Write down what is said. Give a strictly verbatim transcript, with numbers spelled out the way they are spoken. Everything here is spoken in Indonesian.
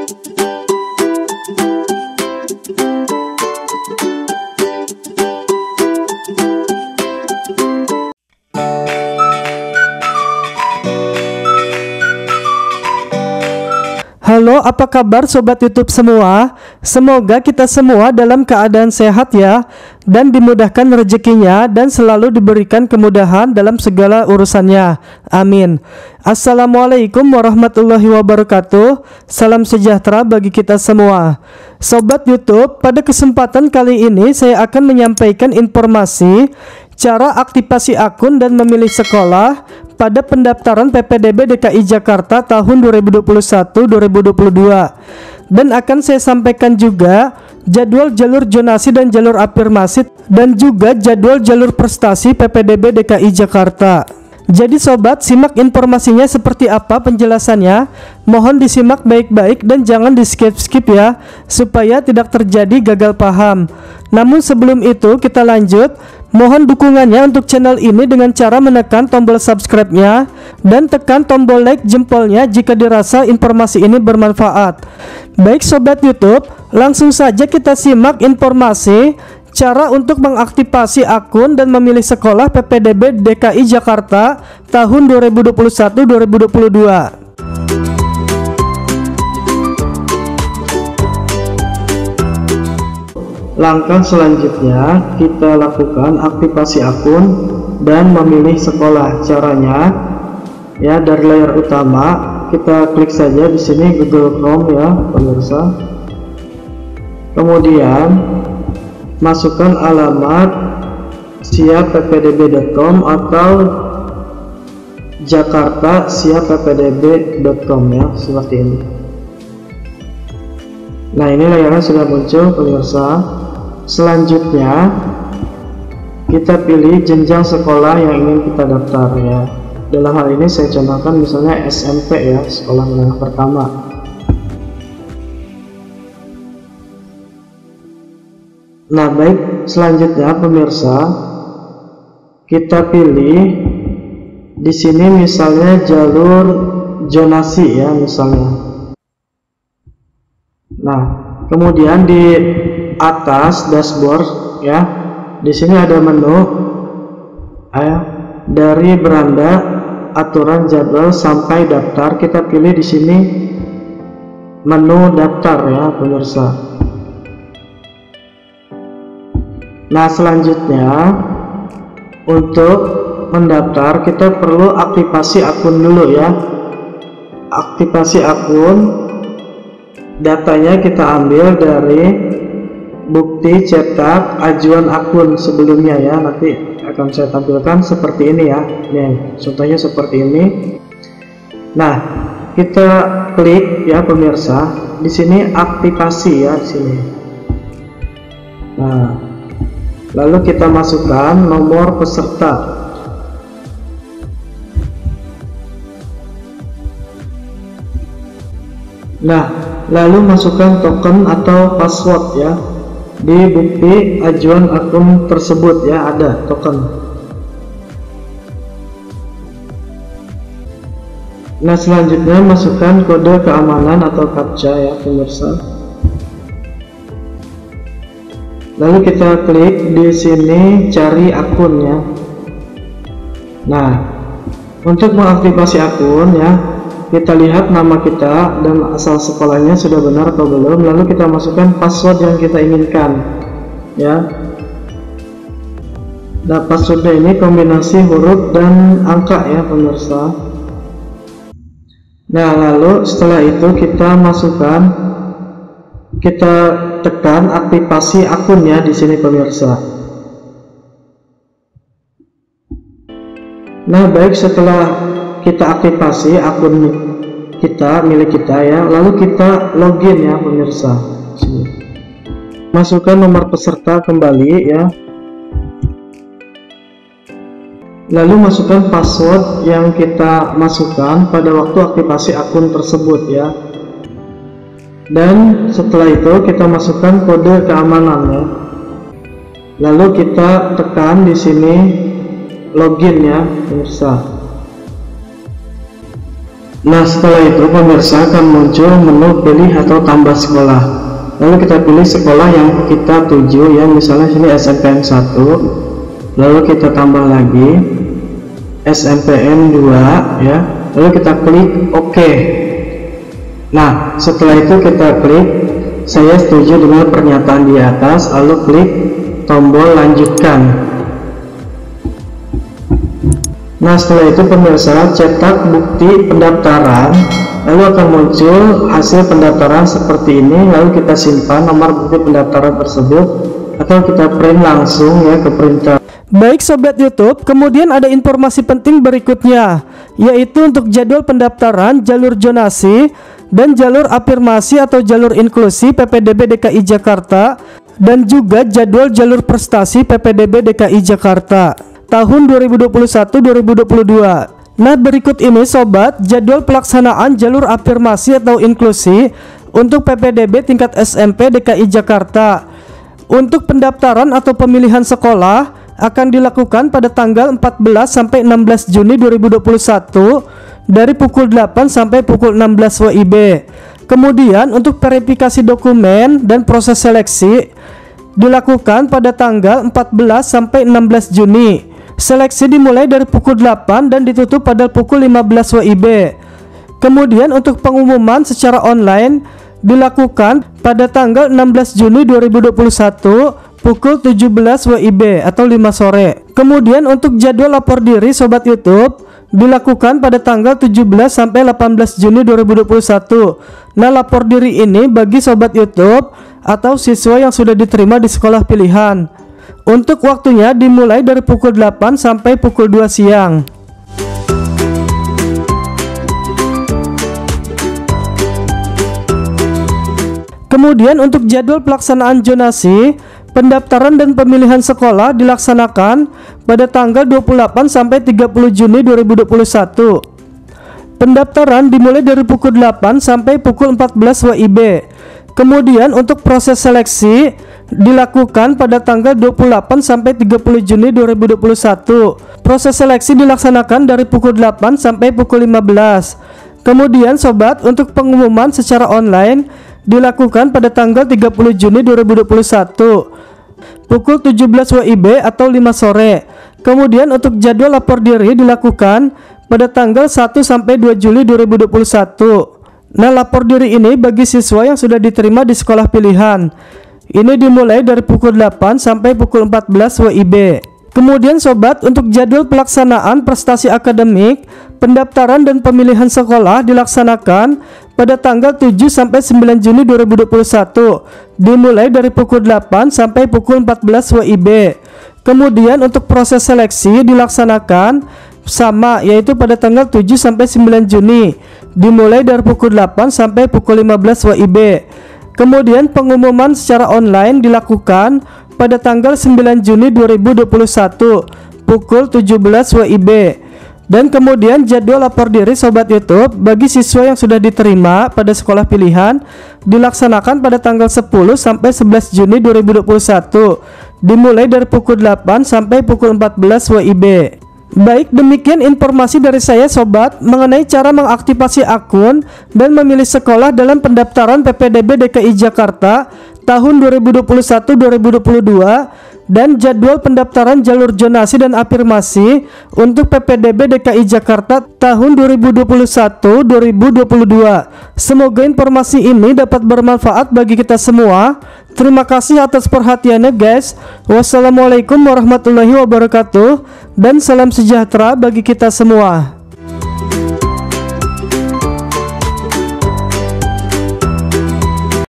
Halo, apa kabar sobat YouTube semua? Semoga kita semua dalam keadaan sehat ya, dan dimudahkan rezekinya dan selalu diberikan kemudahan dalam segala urusannya. Amin. Assalamualaikum warahmatullahi wabarakatuh. Salam sejahtera bagi kita semua. Sobat YouTube, pada kesempatan kali ini saya akan menyampaikan informasi cara aktivasi akun dan memilih sekolah pada pendaftaran P P D B D K I Jakarta tahun dua ribu dua puluh satu dua ribu dua puluh dua, dan akan saya sampaikan juga jadwal jalur zonasi dan jalur afirmasi dan juga jadwal jalur prestasi P P D B D K I Jakarta. Jadi sobat, simak informasinya seperti apa penjelasannya. Mohon disimak baik-baik dan jangan di skip-skip ya, supaya tidak terjadi gagal paham. Namun sebelum itu kita lanjut. Mohon dukungannya untuk channel ini dengan cara menekan tombol subscribe-nya dan tekan tombol like jempolnya jika dirasa informasi ini bermanfaat. Baik sobat YouTube, langsung saja kita simak informasi cara untuk mengaktifasi akun dan memilih sekolah P P D B D K I Jakarta tahun dua ribu dua puluh satu dua ribu dua puluh dua. Langkah selanjutnya kita lakukan aktivasi akun dan memilih sekolah. Caranya ya, dari layar utama kita klik saja di sini Google Chrome ya pemirsa. Kemudian masukkan alamat siap p p d b dot com atau jakarta siap p p d b dot com ya, seperti ini. Nah, ini layarnya sudah muncul pemirsa. Selanjutnya kita pilih jenjang sekolah yang ingin kita daftar ya. Dalam hal ini saya contohkan misalnya S M P ya, sekolah menengah pertama. Nah baik, selanjutnya pemirsa kita pilih di sini misalnya jalur zonasi ya misalnya. Nah kemudian di atas dashboard ya, di sini ada menu eh, dari beranda aturan jadwal sampai daftar. Kita pilih di sini menu daftar ya pemirsa. Nah selanjutnya untuk mendaftar kita perlu aktivasi akun dulu ya. Aktivasi akun, datanya kita ambil dari bukti cetak ajuan akun sebelumnya ya, nanti akan saya tampilkan seperti ini ya. Nih contohnya seperti ini. Nah kita klik ya pemirsa, di sini aktivasi ya di sini. Nah lalu kita masukkan nomor peserta. Nah lalu masukkan token atau password ya. Di bukti ajuan akun tersebut ya ada token. Nah selanjutnya masukkan kode keamanan atau captcha ya pemirsa. Lalu kita klik di sini cari akun ya. Nah untuk mengaktifasi akun ya, kita lihat nama kita dan asal sekolahnya sudah benar atau belum, lalu kita masukkan password yang kita inginkan ya. Nah passwordnya ini kombinasi huruf dan angka ya pemirsa. Nah lalu setelah itu kita masukkan, kita tekan aktivasi akunnya di sini pemirsa. Nah baik, setelah kita aktifasi akun kita milik kita ya, lalu kita login ya pemirsa. Sini. Masukkan nomor peserta kembali ya, lalu masukkan password yang kita masukkan pada waktu aktivasi akun tersebut ya. Dan setelah itu kita masukkan kode keamanannya, lalu kita tekan di sini login ya pemirsa. Nah, setelah itu pemirsa akan muncul menu pilih atau tambah sekolah. Lalu kita pilih sekolah yang kita tuju, ya misalnya sini S M P N satu, lalu kita tambah lagi S M P N dua, ya, lalu kita klik OK. Nah, setelah itu kita klik saya setuju dengan pernyataan di atas, lalu klik tombol lanjutkan. Nah, setelah itu pemirsa cetak bukti pendaftaran, lalu akan muncul hasil pendaftaran seperti ini. Lalu kita simpan nomor bukti pendaftaran tersebut atau kita print langsung, ya, ke printer. Baik Sobat YouTube, kemudian ada informasi penting berikutnya, yaitu untuk jadwal pendaftaran, jalur zonasi, dan jalur afirmasi atau jalur inklusi P P D B D K I Jakarta, dan juga jadwal jalur prestasi P P D B D K I Jakarta tahun dua ribu dua puluh satu dua ribu dua puluh dua. Nah, berikut ini sobat jadwal pelaksanaan jalur afirmasi atau inklusi untuk P P D B tingkat S M P D K I Jakarta. Untuk pendaftaran atau pemilihan sekolah akan dilakukan pada tanggal empat belas sampai enam belas Juni dua ribu dua puluh satu dari pukul delapan sampai pukul enam belas W I B. Kemudian untuk verifikasi dokumen dan proses seleksi dilakukan pada tanggal empat belas sampai enam belas Juni. Seleksi dimulai dari pukul delapan dan ditutup pada pukul lima belas W I B. Kemudian untuk pengumuman secara online dilakukan pada tanggal enam belas Juni dua ribu dua puluh satu pukul tujuh belas W I B atau lima sore. Kemudian untuk jadwal lapor diri Sobat YouTube dilakukan pada tanggal tujuh belas sampai delapan belas Juni dua ribu dua puluh satu. Nah, lapor diri ini bagi Sobat YouTube atau siswa yang sudah diterima di sekolah pilihan. Untuk waktunya dimulai dari pukul delapan sampai pukul dua siang. Kemudian untuk jadwal pelaksanaan zonasi, pendaftaran dan pemilihan sekolah dilaksanakan pada tanggal dua puluh delapan sampai tiga puluh Juni dua ribu dua puluh satu. Pendaftaran dimulai dari pukul delapan sampai pukul empat belas W I B. Kemudian untuk proses seleksi dilakukan pada tanggal dua puluh delapan sampai tiga puluh Juni dua ribu dua puluh satu. Proses seleksi dilaksanakan dari pukul delapan sampai pukul lima belas. Kemudian sobat, untuk pengumuman secara online dilakukan pada tanggal tiga puluh Juni dua ribu dua puluh satu pukul tujuh belas W I B atau lima sore. Kemudian untuk jadwal lapor diri dilakukan pada tanggal satu sampai dua Juli dua ribu dua puluh satu. Nah, lapor diri ini bagi siswa yang sudah diterima di sekolah pilihan. Ini dimulai dari pukul delapan sampai pukul empat belas W I B. Kemudian sobat, untuk jadwal pelaksanaan prestasi akademik, pendaftaran dan pemilihan sekolah dilaksanakan pada tanggal tujuh sampai sembilan Juni dua ribu dua puluh satu, dimulai dari pukul delapan sampai pukul empat belas W I B. Kemudian untuk proses seleksi dilaksanakan sama, yaitu pada tanggal tujuh sampai sembilan Juni, dimulai dari pukul delapan sampai pukul lima belas W I B. Kemudian pengumuman secara online dilakukan pada tanggal sembilan Juni dua ribu dua puluh satu pukul tujuh belas W I B. Dan kemudian jadwal lapor diri Sobat YouTube bagi siswa yang sudah diterima pada sekolah pilihan dilaksanakan pada tanggal sepuluh sampai sebelas Juni dua ribu dua puluh satu, dimulai dari pukul delapan sampai pukul empat belas W I B. Baik, demikian informasi dari saya sobat mengenai cara mengaktifasi akun dan memilih sekolah dalam pendaftaran P P D B D K I Jakarta tahun dua ribu dua puluh satu dua ribu dua puluh dua dan jadwal pendaftaran jalur zonasi dan afirmasi untuk P P D B D K I Jakarta tahun dua ribu dua puluh satu dua ribu dua puluh dua. Semoga informasi ini dapat bermanfaat bagi kita semua. Terima kasih atas perhatiannya guys. Wassalamualaikum warahmatullahi wabarakatuh dan salam sejahtera bagi kita semua.